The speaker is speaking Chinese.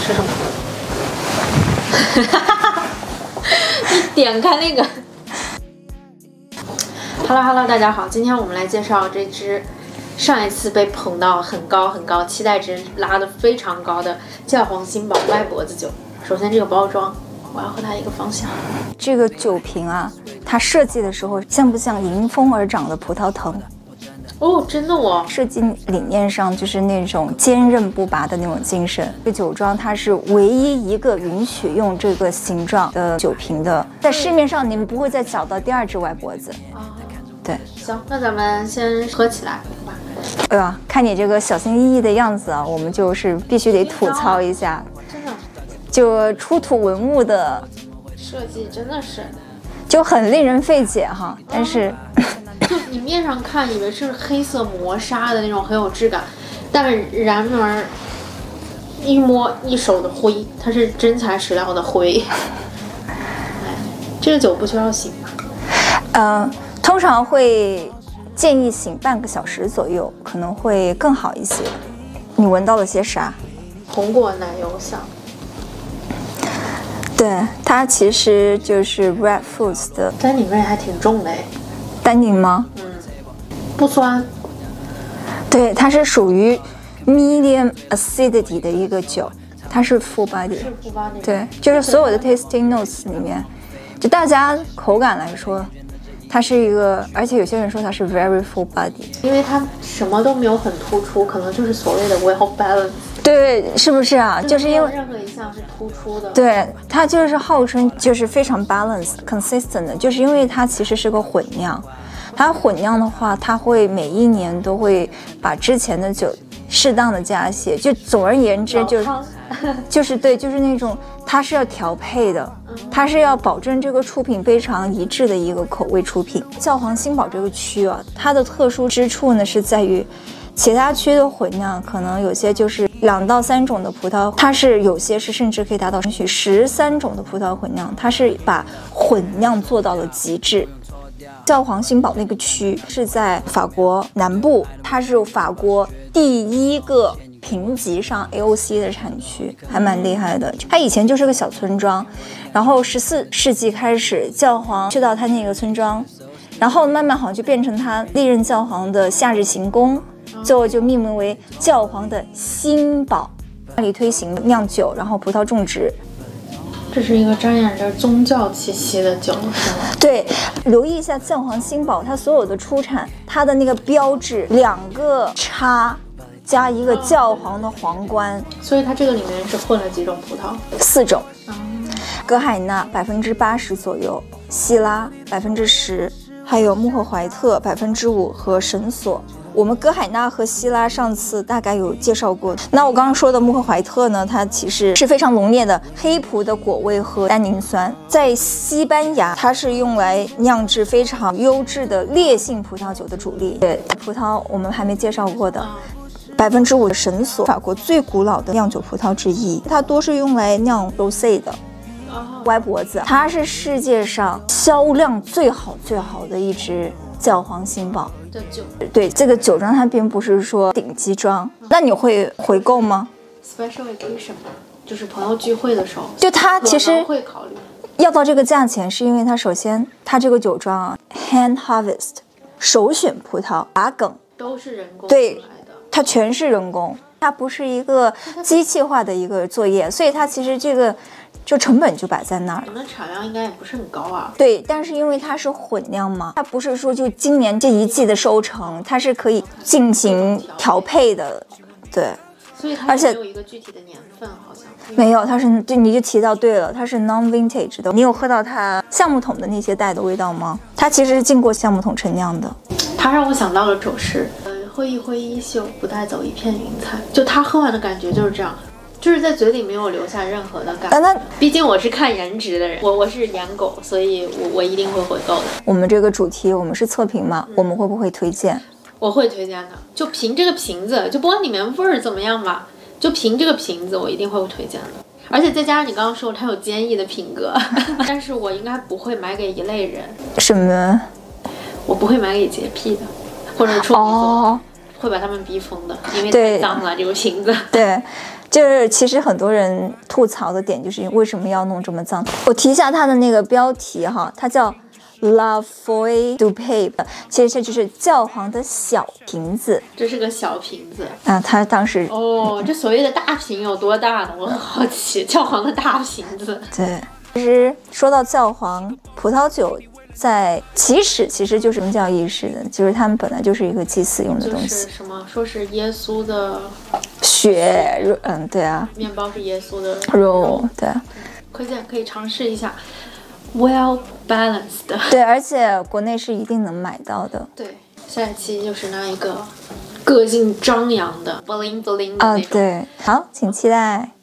吃什么？你点开那个。Hello， 大家好，今天我们来介绍这支上一次被捧到很高很高，期待值拉得非常高的教皇新堡歪脖子酒。首先这个包装，我要和它一个方向。 这个酒瓶啊，它设计的时候像不像迎风而长的葡萄藤？ 哦，真的哦！ 设计理念上就是那种坚韧不拔的那种精神。这酒庄它是唯一一个允许用这个形状的酒瓶的，在市面上你们不会再找到第二只歪脖子。对， 行，那咱们先喝起来吧。 哎呀，看你这个小心翼翼的样子啊，我们就是必须得吐槽一下， 真的， 就出土文物的设计真的是就很令人费解哈，但是。 就你面上看以为是黑色磨砂的那种很有质感，但然而一摸一手的灰，它是真材实料的灰。哎，这个酒不需要醒吧？ 通常会建议醒半个小时左右，可能会更好一些。你闻到了些啥？ 红果奶油香。 对，它其实就是 Red Foods 的单宁味还挺重的哎。 单宁吗？ 不酸。 对，它是属于 medium acidity 的一个酒，它是 full body。 是 full body。 对，就是所有的 tasting notes 里面，就大家口感来说，它是一个，而且有些人说它是 very full body， 因为它什么都没有很突出，可能就是所谓的 well balanced。 对，是不是啊？就是因为任何一项是突出的。 对，它就是号称就是非常 balanced consistent 的，就是因为它其实是个混酿。它混酿的话，它会每一年都会把之前的酒适当的加些，就总而言之就是对，就是那种它是要调配的，它是要保证这个出品非常一致的一个口味出品。教皇新堡这个区啊，它的特殊之处呢是在于。其他区的混酿可能有些就是2到3种的葡萄，它是有些是甚至可以达到允许13种的葡萄混酿，它是把混酿做到了极致。教皇新堡那个区是在法国南部，它是法国第一个评级上 AOC 的产区，还蛮厉害的。它以前就是个小村庄，然后14世纪开始，教皇去到他那个村庄，然后慢慢好像就变成他历任教皇的夏日行宫。最后就命名为教皇的新堡，那里推行酿酒，然后葡萄种植。 这是一个沾染着宗教气息的酒，是吗？ 对，留意一下教皇新堡，它所有的出产，它的那个标志2个叉加一个教皇的皇冠， 所以它这个里面是混了几种葡萄 ？4种。格海纳80%左右，希拉10%，还有穆赫怀特5%和神索。我们格海纳和希拉上次大概有介绍过。那我刚刚说的穆赫怀特呢，它其实是非常浓烈的黑葡的果味和单宁酸。在西班牙，它是用来酿制非常优质的烈性葡萄酒的主力。对，葡萄我们还没介绍过的。5%的神索，法国最古老的酿酒葡萄之一，它多是用来酿 rosé 的。歪脖子，它是世界上销量最好的一支教皇新堡的酒。 对，这个酒庄它并不是说顶级庄。那你会回购吗 ？Special occasion， 就是朋友聚会的时候， 就它其实会考虑要到这个价钱，是因为它首先它这个酒庄啊 hand harvest 手选葡萄把梗都是人工对出来的， 它全是人工，它不是一个机器化的一个作业，所以它其实这个。就成本就摆在那儿， 那产量应该也不是很高啊。 对，但是因为它是混酿嘛，它不是说就今年这一季的收成，它是可以进行调配的，对。 所以它没有一个具体的年份，好像没有，它是对，你就提到对了，它是 non-vintage 的。你有喝到它橡木桶的那些带的味道吗？它其实是经过橡木桶陈酿的。 它让我想到了酒诗，挥一挥衣袖，不带走一片云彩。就它喝完的感觉就是这样。就是在嘴里没有留下任何的感觉。毕竟我是看颜值的人，我是颜狗，所以我一定会回购的。我们这个主题我们是测评嘛，我们会不会推荐？ 我会推荐的，就凭这个瓶子，就不管里面味儿怎么样吧，就凭这个瓶子，我一定会推荐的。而且再加上你刚刚说它有坚毅的品格，但是我应该不会买给一类人。 什么？ 我不会买给洁癖的，或者处女座。会把他们逼疯的，因为太脏了这个瓶子。 对， 就是其实很多人吐槽的点就是为什么要弄这么脏。我提一下它的那个标题哈，它叫 La Foy du Pape， 其实这就是教皇的小瓶子。 这是个小瓶子啊，他当时这所谓的大瓶有多大呢？我很好奇，教皇的大瓶子。 对，其实说到教皇，葡萄酒在起始其实就是宗教意识的，就是他们本来就是一个祭祀用的东西。 就是什么？说是耶稣的血，对啊， 面包是耶稣的肉，对啊， 推荐可以尝试一下 ，well balanced 的。 对，而且国内是一定能买到的。 对，下一期就是那一个个性张扬的 bling bling 的那种。 对，好，请期待。